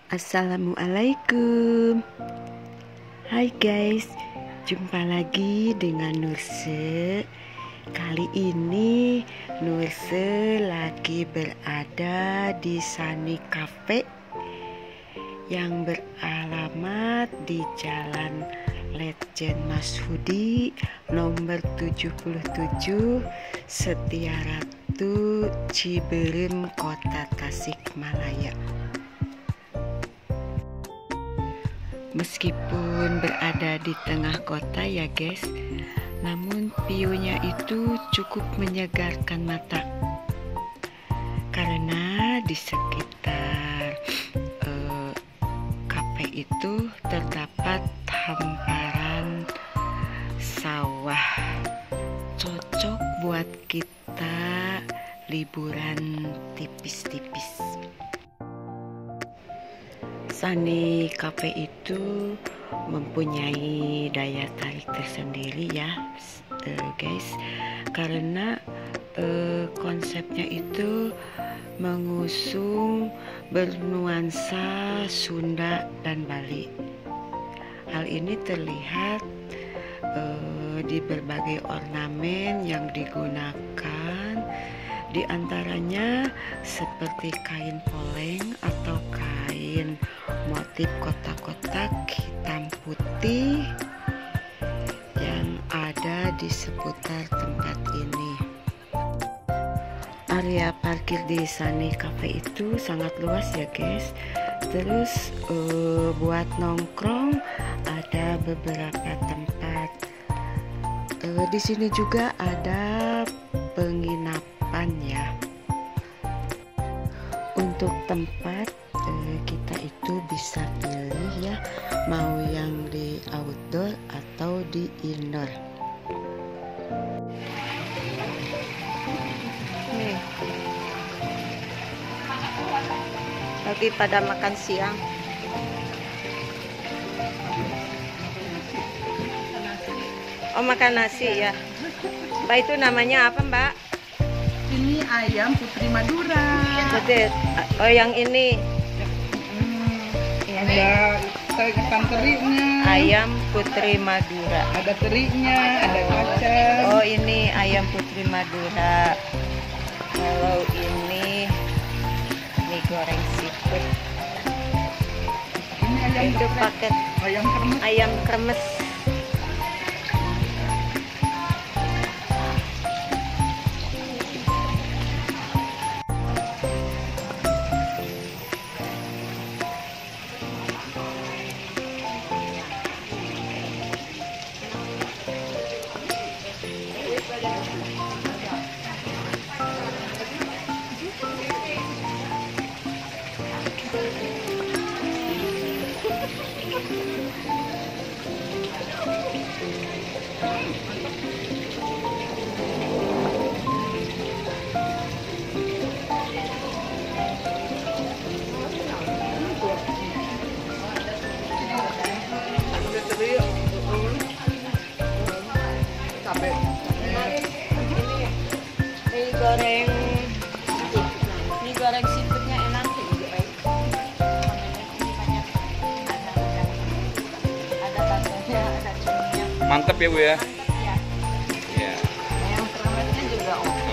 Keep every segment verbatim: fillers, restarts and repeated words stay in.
Assalamualaikum. Hai guys, jumpa lagi dengan Nurse. Kali ini Nurse lagi berada di Sunny Cafe yang beralamat di Jalan Letjen Masudi nomor tujuh puluh tujuh Setiaratu, Ciberem, Kota Tasikmalaya. Meskipun berada di tengah kota ya guys, namun view-nya itu cukup menyegarkan mata, karena di sekitar eh, kafe itu terdapat hamparan sawah, cocok buat kita liburan tipis-tipis. Sunny Cafe itu mempunyai daya tarik tersendiri ya uh, guys, karena uh, konsepnya itu mengusung bernuansa Sunda dan Bali. Hal ini terlihat uh, di berbagai ornamen yang digunakan, di antaranya seperti kain poleng atau kain motif kotak-kotak hitam putih yang ada di seputar tempat ini. Area parkir di Sunny Cafe itu sangat luas ya guys. Terus uh, buat nongkrong ada beberapa tempat. Uh, di sini juga ada penginapan ya. Untuk tempat eh, kita itu bisa pilih ya, mau yang di outdoor atau di indoor. Nih, lagi pada makan siang. Oh, makan nasi ya. Mbak, itu namanya apa Mbak? Ini ayam putri Madura. Jadi, oh yang ini Hmm, ada ikan terinya. ayam putri Madura. Ada terinya, ada kacang. Oh ini ayam putri Madura. Kalau ini mie goreng seafood. Ini ayam Itu geprek. paket Ayam kremes. ayam kremes. Mie goreng mie goreng seafoodnya enak. Ada batunya, ada cuminya. Mantep ya Bu ya. Mantap ya. Ya. Yang keremesnya juga oke.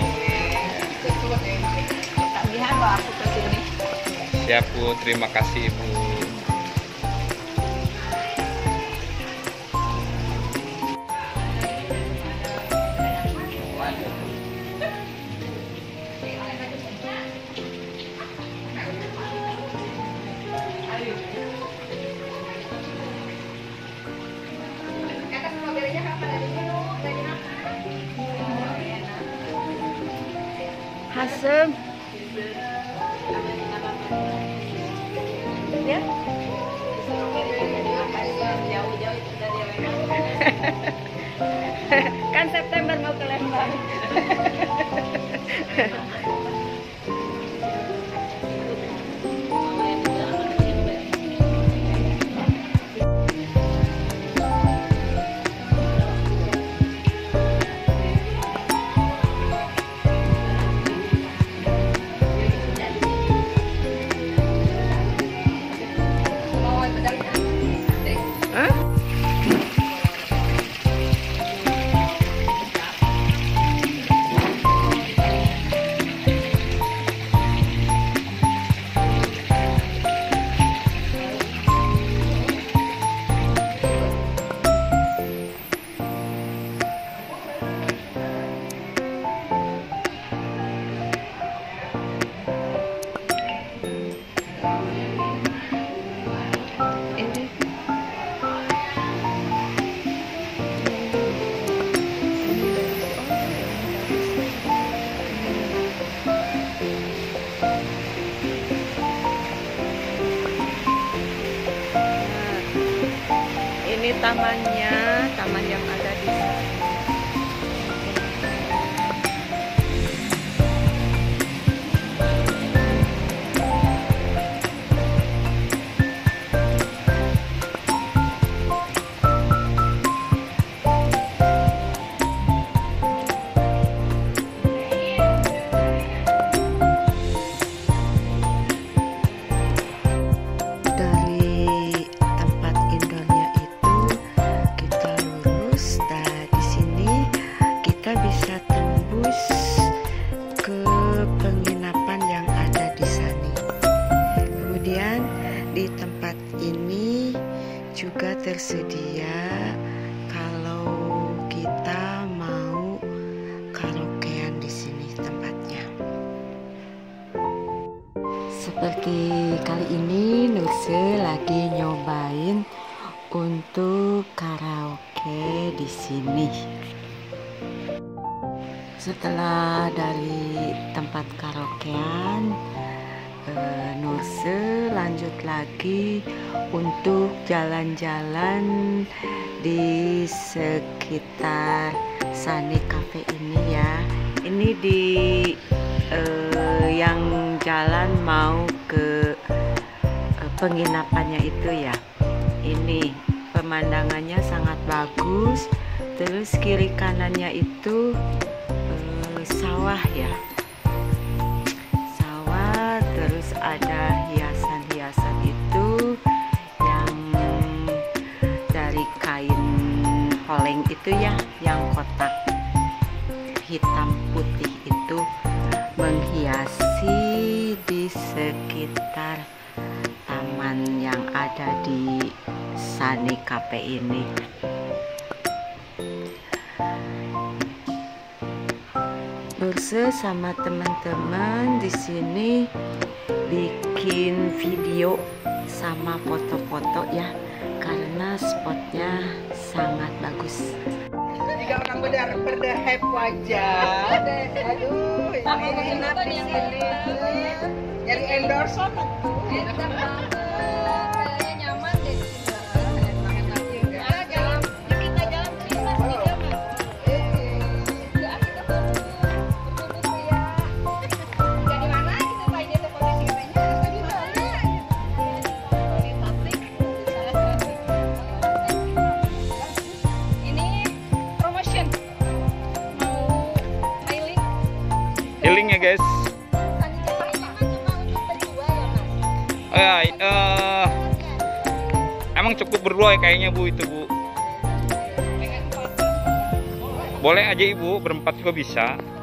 Tak lihat loh aku kesini. Siap Bu, terima kasih Ibu. Asem. Ya. Kan September mau ke Lembang. tamannya, taman yang ada di sana. Bisa tembus ke penginapan yang ada di sana. Kemudian di tempat ini juga tersedia kalau kita mau karaokean di sini tempatnya. Seperti kali ini Nurse lagi nyobain untuk karaoke di sini. Setelah dari tempat karaokean, eh, Nurse lanjut lagi untuk jalan-jalan di sekitar Sunny Cafe ini ya. Ini di eh, yang jalan mau ke eh, penginapannya itu ya. Ini pemandangannya sangat bagus. Terus kiri kanannya itu sawah ya, sawah. Terus ada hiasan-hiasan itu yang dari kain holeng itu ya, yang kotak hitam putih itu menghiasi di sekitar taman yang ada di Sunny Cafe ini. Nurse sama teman-teman di sini bikin video sama foto-foto ya, karena spotnya sangat bagus. Tiga orang ber berdehep wajah. Aduh, ini enak di sini. Nyari endorsean tuh. Enak banget. Kayaknya nyaman deh. Enak-enak juga. Jalan, kita jalan terus Mas di jam. Healing ya guys. Oh ya, uh, emang cukup berdua ya kayaknya Bu itu Bu. Boleh aja Ibu, berempat juga bisa.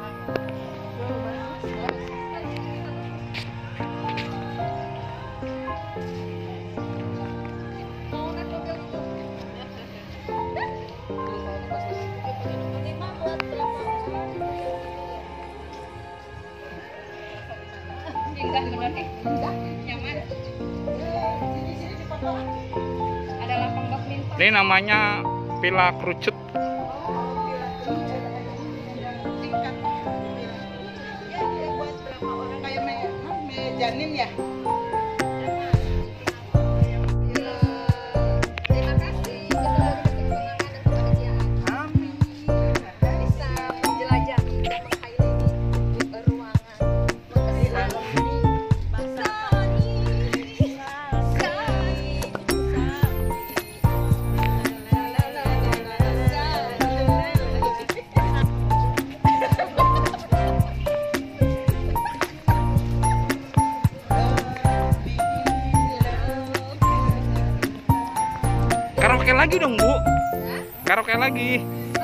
Ini namanya Villa Kerucut. Kayak mejanin ya. Karaoke lagi dong Bu. Karaoke lagi.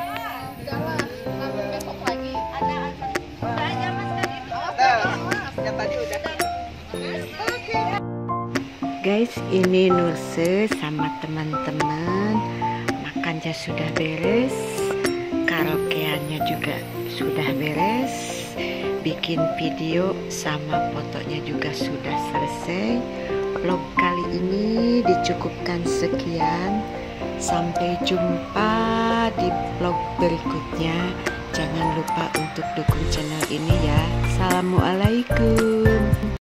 Guys, ini Nurse sama teman-teman makannya sudah beres, karaokeannya juga sudah beres, bikin video sama fotonya juga sudah selesai. Vlog kali ini dicukupkan sekian. Sampai jumpa di vlog berikutnya. Jangan lupa untuk dukung channel ini ya. Assalamualaikum.